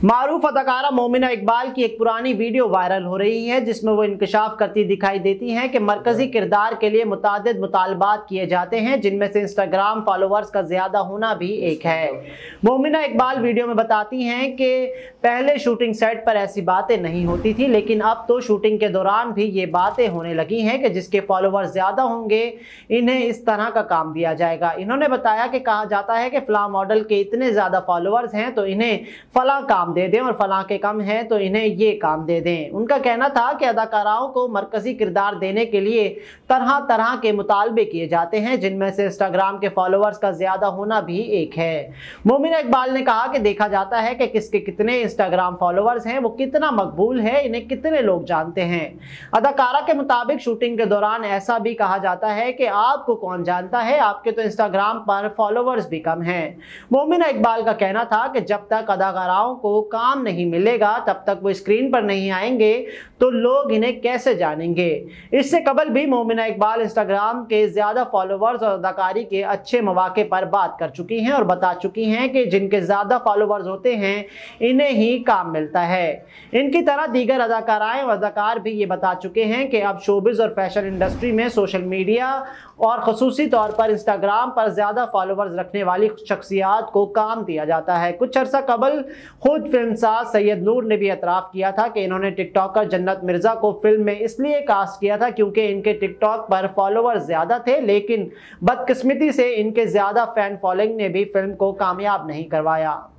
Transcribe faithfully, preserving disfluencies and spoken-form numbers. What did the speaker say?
मारूफ अदाकारा मोमिना इकबाल की एक पुरानी वीडियो वायरल हो रही है जिसमें वो इंकशाफ करती दिखाई देती हैं कि मरकजी किरदार के लिए मुतादिद मुतालबात किए जाते हैं, जिनमें से इंस्टाग्राम फॉलोअर्स का ज्यादा होना भी एक है। मोमिना इकबाल वीडियो में बताती हैं कि पहले शूटिंग सेट पर ऐसी बातें नहीं होती थी, लेकिन अब तो शूटिंग के दौरान भी ये बातें होने लगी हैं कि जिसके फॉलोअर्स ज्यादा होंगे इन्हें इस तरह का काम दिया जाएगा। इन्होंने बताया कि कहा जाता है कि फलां मॉडल के इतने ज्यादा फॉलोअर्स हैं तो इन्हें फलां काम दे दें और फलां के कम हैं तो इन्हें ये काम दे दें। उनका कहना था कि अदाकाराओं को मरकजी किरदार देने के लिए तरह तरह के मुतालबे किए जाते हैं, जिनमें से इंस्टाग्राम के फॉलोअर्स का ज्यादा होना भी एक है। मोमिना इकबाल ने कहा कि देखा जाता है कि किसके कितने इंस्टाग्राम फॉलोअर्स हैं, वो कितना मकबूल है, इन्हें कितने लोग जानते हैं। अदाकारा के मुताबिक शूटिंग के दौरान ऐसा भी कहा जाता है कि आपको कौन जानता है, आपके तो इंस्टाग्राम पर फॉलोअर्स भी कम हैं। मोमिना इकबाल का कहना था कि जब तक अदाकाराओं को काम नहीं मिलेगा तब तक वो स्क्रीन पर नहीं आएंगे तो लोग इन्हें कैसे जानेंगे। इससे कबल भी मोमिना इकबाल इंस्टाग्राम के ज्यादा फॉलोअर्स और अदाकारी के अच्छे मौके पर बात कर चुकी हैं और बता चुकी हैं कि जिनके ज्यादा फॉलोअर्स होते हैं इन्हें ही काम मिलता है। इनकी तरह दीगर अदाकाराएं और अदाकार भी ये बता चुके हैं कि अब शोबिज और फैशन इंडस्ट्री में सोशल मीडिया और खसूसी तौर पर इंस्टाग्राम पर ज्यादा फॉलोअर्स रखने वाली शख्सियात को काम दिया जाता है। कुछ अर्सा कबल खुद फिल्मसाज सैयद नूर ने भी एतराफ़ किया था कि इन्होंने टिकटॉकर जन्नत मिर्जा को फिल्म में इसलिए कास्ट किया था क्योंकि इनके टिकटॉक पर फॉलोअर्स ज्यादा थे, लेकिन बदकिस्मती से इनके ज्यादा फैन फॉलोइंग ने भी फिल्म को कामयाब नहीं करवाया।